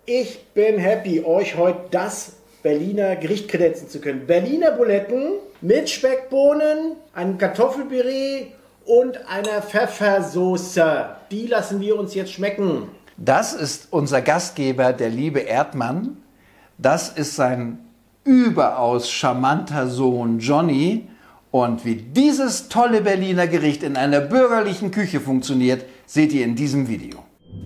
Ich bin happy, euch heute das Berliner Gericht kredenzen zu können. Berliner Buletten mit Speckbohnen, einem Kartoffelpüree und einer Pfeffersoße. Die lassen wir uns jetzt schmecken. Das ist unser Gastgeber, der liebe Erdmann. Das ist sein überaus charmanter Sohn Johnny. Und wie dieses tolle Berliner Gericht in einer bürgerlichen Küche funktioniert, seht ihr in diesem Video.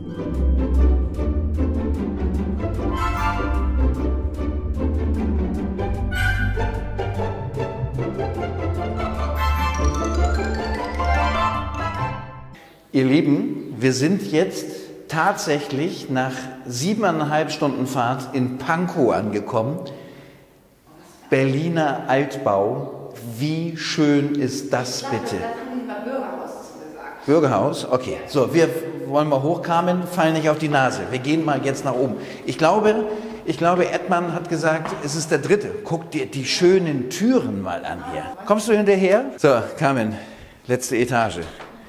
Ihr Lieben, wir sind jetzt tatsächlich nach 7,5 Stunden Fahrt in Pankow angekommen. Berliner Altbau. Wie schön ist das bitte? Das haben die mal Bürgerhaus gesagt. Bürgerhaus? Okay. So, wir wollen mal hochkamen, fallen nicht auf die Nase. Wir gehen mal jetzt nach oben. Ich glaube, Erdmann hat gesagt, es ist der dritte. Guck dir die schönen Türen mal an hier. Kommst du hinterher? So, Carmen, letzte Etage.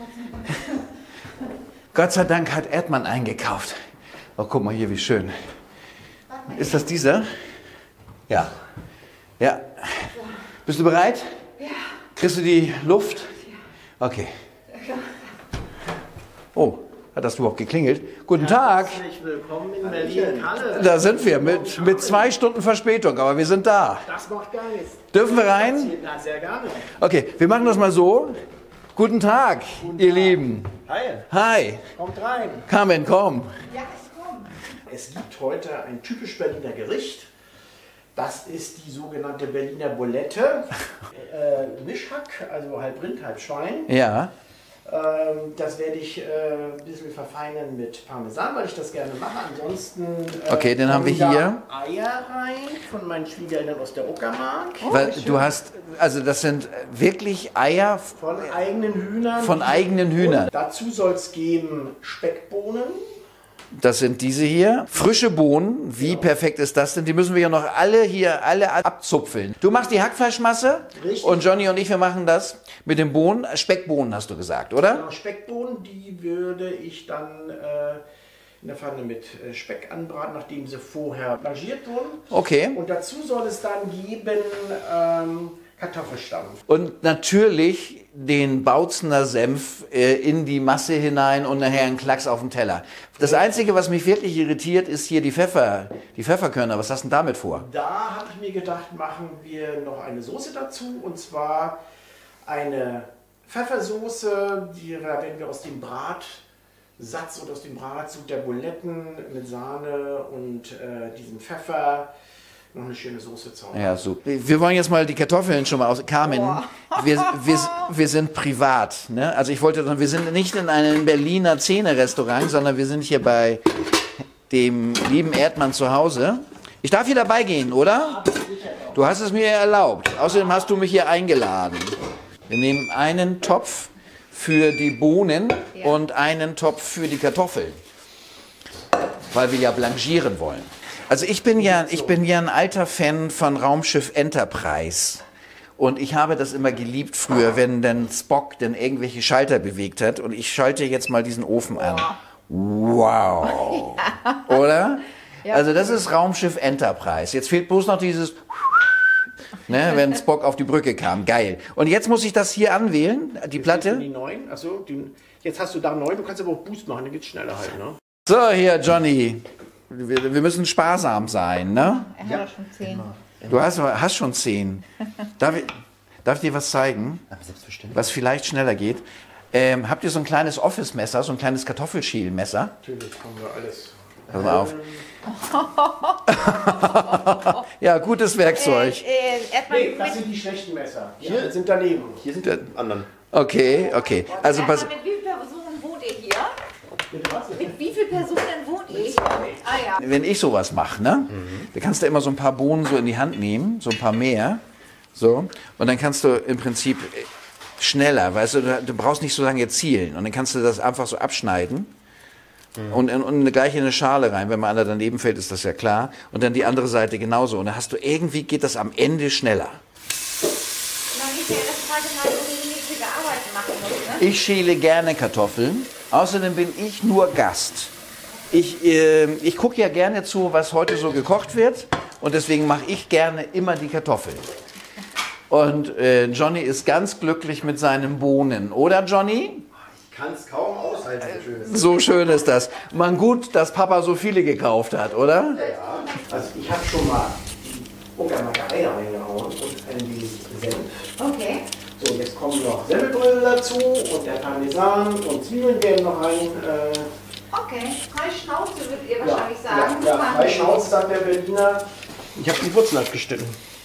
Gott sei Dank hat Erdmann eingekauft. Oh, guck mal hier, wie schön. Ist das dieser? Ja. Ja. Bist du bereit? Ja. Kriegst du die Luft? Ja. Okay. Oh, hat das überhaupt geklingelt? Guten Tag. Herzlich willkommen in Berlin-Kalle. Da sind wir mit 2 Stunden Verspätung, aber wir sind da. Das macht gar nichts. Dürfen wir rein? Ja, sehr gerne. Okay, wir machen das mal so. Guten Tag, ihr Lieben. Hi, Hi. kommt rein. Carmen, komm. Ja, ich komme. Es gibt heute ein typisch Berliner Gericht. Das ist die sogenannte Berliner Bulette. Mischhack, also halb Rind, halb Schwein. Ja. Das werde ich ein bisschen verfeinern mit Parmesan, weil ich das gerne mache. Ansonsten Okay, den haben wir kommen da hier. Eier rein von meinen Schwiegereltern aus der Uckermark. Weil du hast, also das sind wirklich Eier Von eigenen Hühnern. von eigenen Hühnern. Und dazu soll es geben Speckbohnen. Das sind diese hier. Frische Bohnen. Wie perfekt ist das denn? Die müssen wir ja noch alle abzupfeln. Du machst die Hackfleischmasse. Richtig. Und Johnny und ich, wir machen das mit den Bohnen. Speckbohnen hast du gesagt, oder? Genau, Speckbohnen, die würde ich dann in der Pfanne mit Speck anbraten, nachdem sie vorher blanchiert wurden. Okay. Und dazu soll es dann geben Kartoffelstampf. Und natürlich den Bautzener Senf in die Masse hinein und nachher einen Klacks auf den Teller. Das Einzige, was mich wirklich irritiert, ist hier die Pfefferkörner. Was hast du denn damit vor? Da habe ich mir gedacht, machen wir noch eine Soße dazu. Und zwar eine Pfeffersoße, die werden wir aus dem Bratsatz oder aus dem Bratsud der Buletten mit Sahne und diesem Pfeffer noch eine schöne Soße zaubern. Ja, so. Wir wollen jetzt mal die Kartoffeln schon mal aus. Carmen, wir sind privat. Ne? Also wir sind nicht in einem Berliner Szene-Restaurant, sondern wir sind hier bei dem lieben Erdmann zu Hause. Ich darf hier dabei gehen, oder? Du hast es mir erlaubt. Außerdem hast du mich hier eingeladen. Wir nehmen einen Topf für die Bohnen und einen Topf für die Kartoffeln. Weil wir ja blanchieren wollen. Also ich bin ja ein alter Fan von Raumschiff Enterprise. Und ich habe das immer geliebt früher, wenn dann Spock dann irgendwelche Schalter bewegt hat. Und ich schalte jetzt mal diesen Ofen an. Wow. Oder? Ja. Also das ist Raumschiff Enterprise. Jetzt fehlt bloß noch dieses, ne, wenn Spock auf die Brücke kam. Geil. Und jetzt muss ich das hier anwählen, die Platte. Die neuen, achso, jetzt hast du da 9, du kannst aber auch Boost machen, dann geht's schneller halt, ne? So, hier, Johnny. Wir müssen sparsam sein, ne? Er hat doch schon 10. Du hast schon 10. Darf ich dir was zeigen, was vielleicht schneller geht? Habt ihr so ein kleines Office-Messer, so ein kleines Kartoffelschälmesser? Natürlich haben wir alles. Pass mal auf. Ja, gutes Werkzeug. Nee, das sind die schlechten Messer. Hier sind daneben. Hier sind die anderen. Okay. Also pass. Mit wie vielen Personen wohnt ihr hier? Bitte was? Mit wie vielen Personen wohnt ihr? Ah ja. Wenn ich sowas mache, ne? Da kannst du immer so ein paar Bohnen so in die Hand nehmen, so ein paar mehr. So. Und dann kannst du im Prinzip schneller, weißt du brauchst nicht so lange zielen. Und dann kannst du das einfach so abschneiden. Und gleich in eine Schale rein. Wenn mal einer daneben fällt, ist das ja klar. Und dann die andere Seite genauso. Und dann hast du irgendwie, geht das am Ende schneller. Man ist ja in der Frage mal, wo die nächste Arbeit machen muss, ne? Ich schäle gerne Kartoffeln. Außerdem bin ich nur Gast. Ich gucke ja gerne zu, was heute so gekocht wird. Und deswegen mache ich gerne immer die Kartoffeln. Und Johnny ist ganz glücklich mit seinen Bohnen. Oder, Johnny? Ich kann es kaum aushalten, so schön ist. So schön ist das. Man gut, dass Papa so viele gekauft hat, oder? Ja, also ich habe schon mal Eier reingehauen und ein wenig Senf. Okay. So, jetzt kommen noch Semmelbrösel dazu und der Parmesan und Zwiebeln werden noch rein. Okay. Frei Schnauze würdet ihr wahrscheinlich sagen. Ja, frei Schnauze, sagt der Berliner. Ich habe die Wurzel abgeschnitten.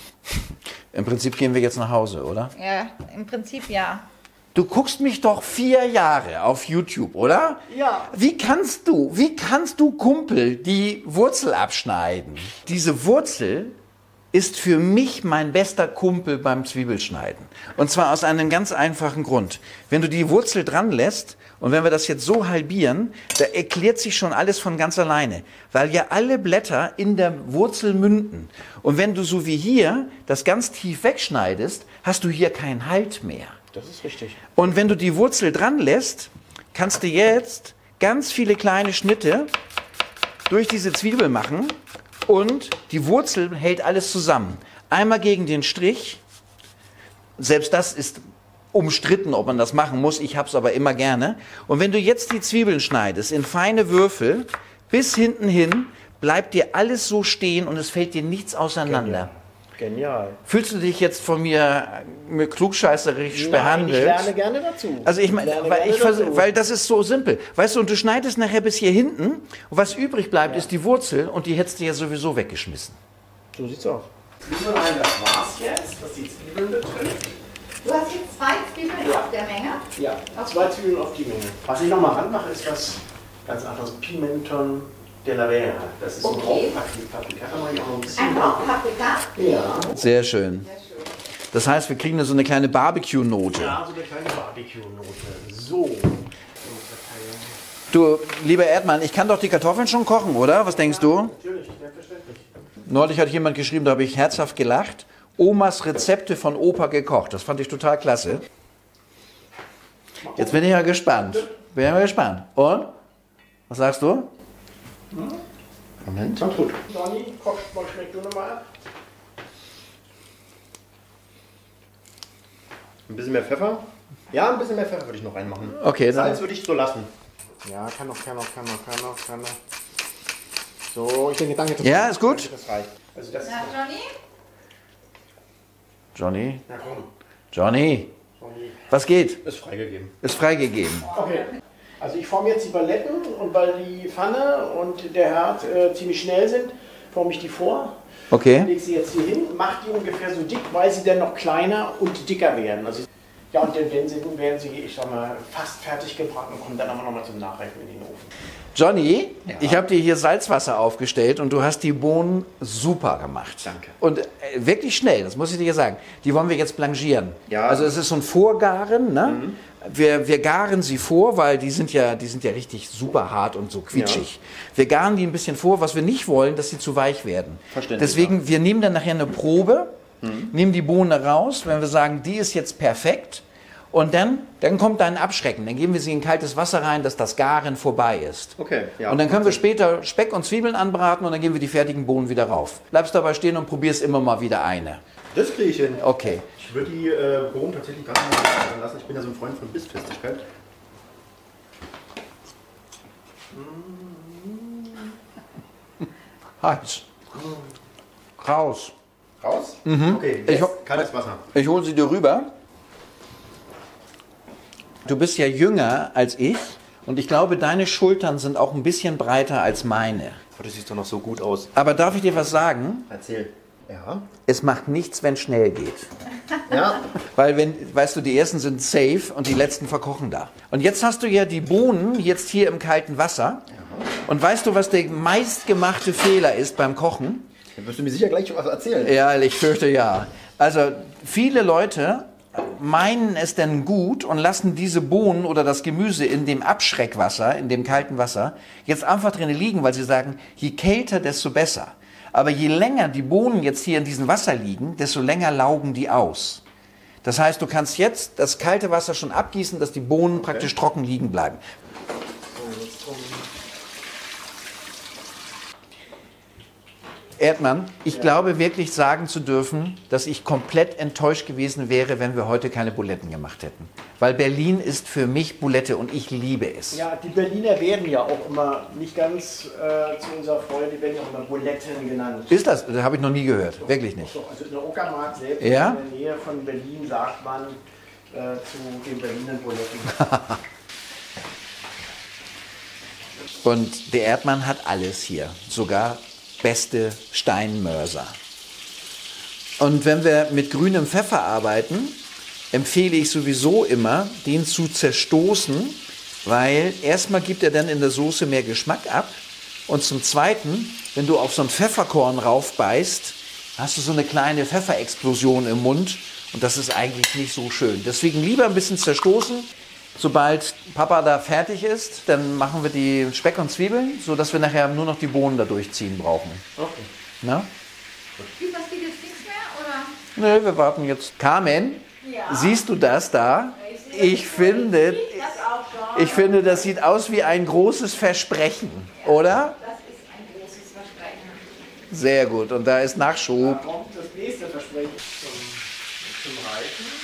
Im Prinzip gehen wir jetzt nach Hause, oder? Ja, im Prinzip ja. Du guckst mich doch 4 Jahre auf YouTube, oder? Ja. Wie kannst du, Kumpel, die Wurzel abschneiden? Diese Wurzel ist für mich mein bester Kumpel beim Zwiebelschneiden. Und zwar aus einem ganz einfachen Grund. Wenn du die Wurzel dran lässt und wenn wir das jetzt so halbieren, da erklärt sich schon alles von ganz alleine. Weil ja alle Blätter in der Wurzel münden. Und wenn du so wie hier das ganz tief wegschneidest, hast du hier keinen Halt mehr. Das ist richtig. Und wenn du die Wurzel dran lässt, kannst du jetzt ganz viele kleine Schnitte durch diese Zwiebel machen und die Wurzel hält alles zusammen. Einmal gegen den Strich, selbst das ist umstritten, ob man das machen muss, ich habe es aber immer gerne. Und wenn du jetzt die Zwiebeln schneidest in feine Würfel, bis hinten hin, bleibt dir alles so stehen und es fällt dir nichts auseinander. Genial. Fühlst du dich jetzt von mir klugscheißerisch behandelt? Ich lerne gerne dazu. Also ich meine, weil das ist so simpel. Weißt du, und du schneidest nachher bis hier hinten und was übrig bleibt, ist die Wurzel und die hättest du ja sowieso weggeschmissen. So sieht's aus. Zwiebeln rein, das war's jetzt, was die Zwiebeln betrifft. Du hast jetzt 2 Zwiebeln auf der Menge. Ja, 2 Zwiebeln auf die Menge. Was ich nochmal ranmache, ist was ganz anderes. Pimenton de la Vera. Das ist so ein Rauchpaprika. Da mache ich auch noch ein bisschen. Ein Rauchpaprika? Ja. Sehr schön. Das heißt, wir kriegen so eine kleine Barbecue-Note. Ja, so eine kleine Barbecue-Note. So. Du, lieber Erdmann, ich kann doch die Kartoffeln schon kochen, oder? Was denkst du? Natürlich, selbstverständlich. Neulich hat jemand geschrieben, da habe ich herzhaft gelacht. Omas Rezepte von Opa gekocht. Das fand ich total klasse. Jetzt bin ich ja gespannt. Und? Was sagst du? Moment. Ganz gut. Donny, schmeck du nochmal ab. Ein bisschen mehr Pfeffer? Ja, ein bisschen mehr Pfeffer würde ich noch reinmachen. Okay, dann. Salz würde ich so lassen. Ja, kann noch. So, ich denke, danke. Ja, ist gut. Das reicht. Also das Na, Johnny? Johnny? Na komm. Johnny? Johnny. Was geht? Ist freigegeben. Ist freigegeben. Okay. Also ich forme jetzt die Baletten und weil die Pfanne und der Herd ziemlich schnell sind, forme ich die vor. Okay. Lege sie jetzt hier hin, mache die ungefähr so dick, weil sie dann noch kleiner und dicker werden. Also, ja, und dann werden sie, ich sag mal, fast fertig gebraten und kommen dann aber nochmal zum Nachreifen in den Ofen. Johnny, Ja. ich habe dir hier Salzwasser aufgestellt und du hast die Bohnen super gemacht. Danke. Und wirklich schnell, das muss ich dir sagen. Die wollen wir jetzt blanchieren. Ja. Also es ist so ein Vorgaren, ne? Wir garen sie vor, weil die sind ja richtig super hart und so quietschig. Ja. Wir garen die ein bisschen vor, was wir nicht wollen, dass sie zu weich werden. Verständlich, Deswegen, wir nehmen dann nachher eine Probe, nehmen die Bohne raus, wenn wir sagen, die ist jetzt perfekt. Und dann kommt ein Abschrecken. Dann geben wir sie in kaltes Wasser rein, dass das Garen vorbei ist. Okay, ja. Und dann können wir später Speck und Zwiebeln anbraten und dann geben wir die fertigen Bohnen wieder rauf. Bleibst dabei stehen und probierst immer mal wieder eine. Das kriege ich hin. Okay. Ich würde die Bohnen tatsächlich gar nicht mehr lassen. Ich bin ja so ein Freund von Bissfestigkeit. Heiß. Raus. Raus? Mhm. Okay, Ich jetzt kaltes Wasser. Ich hole sie dir rüber. Du bist ja jünger als ich und ich glaube, deine Schultern sind auch ein bisschen breiter als meine. Oh, das sieht doch noch so gut aus. Aber darf ich dir was sagen? Erzähl. Ja. Es macht nichts, wenn es schnell geht. Ja. Weil, weißt du, die ersten sind safe und die letzten verkochen da. Und jetzt hast du ja die Bohnen jetzt hier im kalten Wasser. Und weißt du, was der meistgemachte Fehler ist beim Kochen? Dann wirst du mir sicher gleich was erzählen. Ja, ich fürchte ja. Also viele Leute meinen es denn gut und lassen diese Bohnen oder das Gemüse in dem Abschreckwasser, in dem kalten Wasser, jetzt einfach drin liegen, weil sie sagen, je kälter, desto besser. Aber je länger die Bohnen jetzt hier in diesem Wasser liegen, desto länger laugen die aus. Das heißt, du kannst jetzt das kalte Wasser schon abgießen, dass die Bohnen praktisch trocken liegen bleiben. Erdmann, ich glaube wirklich sagen zu dürfen, dass ich komplett enttäuscht gewesen wäre, wenn wir heute keine Buletten gemacht hätten. Weil Berlin ist für mich Bulette und ich liebe es. Ja, die Berliner werden ja auch immer nicht ganz zu unserer Freude, die werden ja auch immer Buletten genannt. Ist das? Das habe ich noch nie gehört. Wirklich nicht. So, also in der Uckermark selbst, Ja? in der Nähe von Berlin, sagt man zu den Berlinern Buletten. Und der Erdmann hat alles hier, sogar beste Steinmörser. Und wenn wir mit grünem Pfeffer arbeiten, empfehle ich sowieso immer, den zu zerstoßen, weil erstmal gibt er dann in der Soße mehr Geschmack ab und zum Zweiten, wenn du auf so ein Pfefferkorn raufbeißt, hast du so eine kleine Pfefferexplosion im Mund und das ist eigentlich nicht so schön. Deswegen lieber ein bisschen zerstoßen. Sobald Papa da fertig ist, dann machen wir die Speck und Zwiebeln, sodass wir nachher nur noch die Bohnen da durchziehen brauchen. Okay. Na? Gibt das Video jetzt nichts mehr, oder? Nö, wir warten jetzt. Carmen, Ja. siehst du das da? Ich finde, das sieht aus wie ein großes Versprechen, oder? Das ist ein großes Versprechen. Sehr gut. Und da ist Nachschub. Da kommt das nächste Versprechen zum Reiten.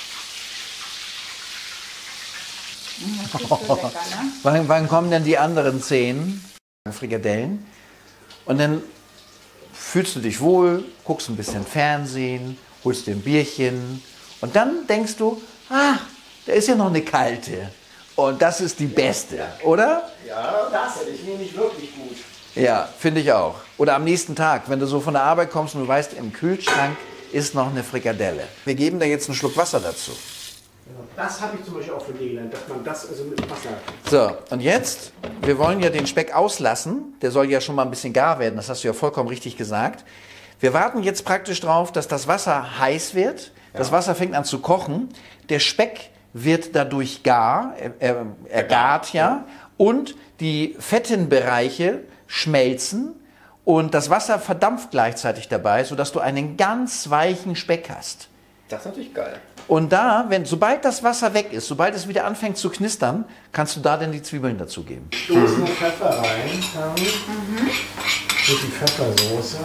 Das ist so lecker, ne? Wann kommen denn die anderen 10 Frikadellen? Und dann fühlst du dich wohl, guckst ein bisschen Fernsehen, holst dir ein Bierchen und dann denkst du, ah, da ist ja noch eine kalte. Und das ist die beste, oder? Ja, das hätte ich nämlich wirklich gut. Ja, finde ich auch. Oder am nächsten Tag, wenn du so von der Arbeit kommst und du weißt, im Kühlschrank ist noch eine Frikadelle. Wir geben da jetzt einen Schluck Wasser dazu. Das habe ich zum Beispiel auch von dir gelernt, dass man das also mit Wasser... So, und jetzt, wir wollen ja den Speck auslassen. Der soll ja schon mal ein bisschen gar werden, das hast du ja vollkommen richtig gesagt. Wir warten jetzt praktisch drauf, dass das Wasser heiß wird. Das Wasser fängt an zu kochen. Der Speck wird dadurch gar, er gart ja. Und die fetten Bereiche schmelzen. Und das Wasser verdampft gleichzeitig dabei, sodass du einen ganz weichen Speck hast. Das ist natürlich geil. Und da, sobald das Wasser weg ist, sobald es wieder anfängt zu knistern, kannst du da dann die Zwiebeln dazugeben. Stoßen noch Pfeffer rein. Mit die Pfeffersoße.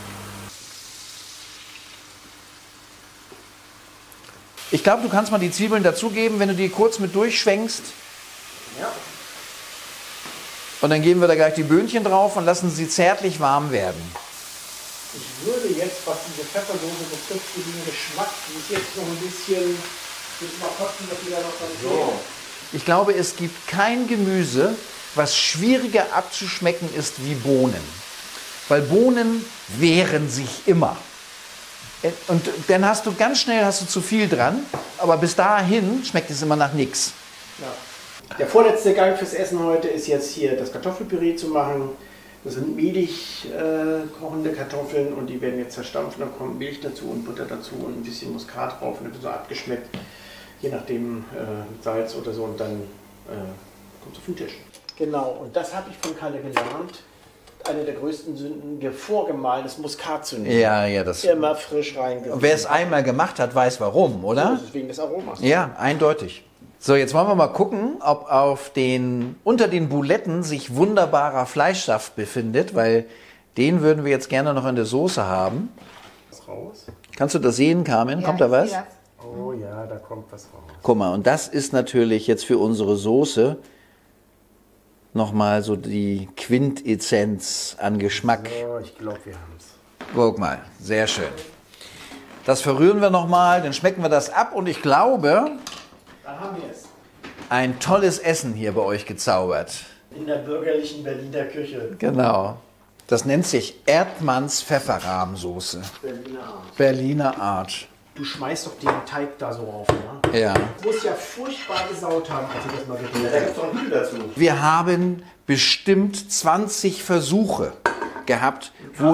Ich glaube, du kannst mal die Zwiebeln dazugeben, wenn du die kurz mit durchschwenkst. Ja. Und dann geben wir da gleich die Böhnchen drauf und lassen sie zärtlich warm werden. Ich würde jetzt, was diese Pfeffersoße betrifft, für den Geschmack, die ist jetzt noch ein bisschen... Müssen wir kosten, dass die da noch dran so. Ich glaube, es gibt kein Gemüse, was schwieriger abzuschmecken ist wie Bohnen. Weil Bohnen wehren sich immer. Und dann hast du ganz schnell zu viel dran, aber bis dahin schmeckt es immer nach nichts. Ja. Der vorletzte Gang fürs Essen heute ist jetzt hier das Kartoffelpüree zu machen. Das sind mehlig kochende Kartoffeln und die werden jetzt zerstampft. Dann kommt Milch dazu und Butter dazu und ein bisschen Muskat drauf und dann wird so abgeschmeckt, je nachdem Salz oder so und dann kommt es auf den Tisch. Genau, und das habe ich von Kalle gelernt. Eine der größten Sünden, vorgemahlenes Muskat zu nehmen. Ja, das. Immer frisch reingesetzt. Wer es einmal gemacht hat, weiß warum, oder? Das ist wegen des Aromas. Ja, eindeutig. So, jetzt wollen wir mal gucken, ob unter den Buletten sich wunderbarer Fleischsaft befindet, weil den würden wir jetzt gerne noch in der Soße haben. Was raus? Kannst du das sehen, Carmen? Kommt da was? Oh ja, da kommt was raus. Guck mal, und das ist natürlich jetzt für unsere Soße nochmal so die Quintessenz an Geschmack. Oh, ich glaube, wir haben es. Guck mal, sehr schön. Das verrühren wir nochmal, dann schmecken wir das ab und ich glaube, Da haben wir es. ein tolles Essen hier bei euch gezaubert. In der bürgerlichen Berliner Küche. Genau. Das nennt sich Erdmanns Pfefferrahmsoße. Berliner Art. Berliner Art. Du schmeißt doch den Teig da so auf, ne? Ja. Du musst ja furchtbar gesaut haben, als ich das mal geredet Da gibt es doch ein Video dazu. Wir haben bestimmt 20 Versuche gehabt, wo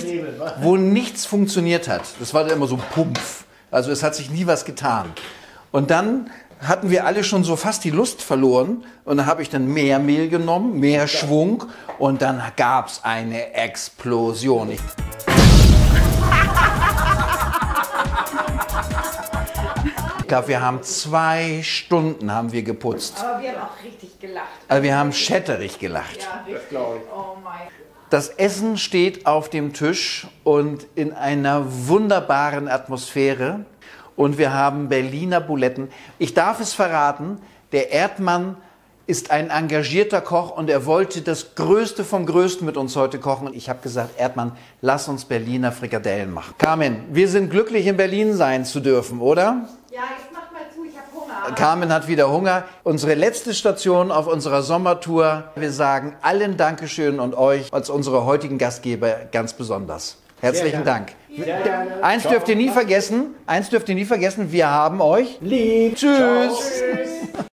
nichts funktioniert hat. Das war dann immer so Pumpf. Also es hat sich nie was getan. Und dann hatten wir alle schon so fast die Lust verloren. Und dann habe ich dann mehr Mehl genommen, mehr Schwung. Und dann gab es eine Explosion. Ich glaube, wir haben 2 Stunden haben wir geputzt. Aber wir haben auch richtig gelacht. Also wir haben schätterig gelacht. Ja, richtig. glaube ich. Oh mein. Das Essen steht auf dem Tisch und in einer wunderbaren Atmosphäre. Und wir haben Berliner Buletten. Ich darf es verraten, der Erdmann ist ein engagierter Koch und er wollte das Größte vom Größten mit uns heute kochen. Und ich habe gesagt, Erdmann, lass uns Berliner Frikadellen machen. Carmen, wir sind glücklich, in Berlin sein zu dürfen, oder? Ja, jetzt mach mal zu, ich habe Hunger. Carmen hat wieder Hunger. Unsere letzte Station auf unserer Sommertour. Wir sagen allen Dankeschön und euch als unsere heutigen Gastgeber ganz besonders. Herzlichen Dank. Sehr gerne. Eins dürft ihr nie vergessen, wir haben euch Lieb. Tschüss. Ciao. Tschüss.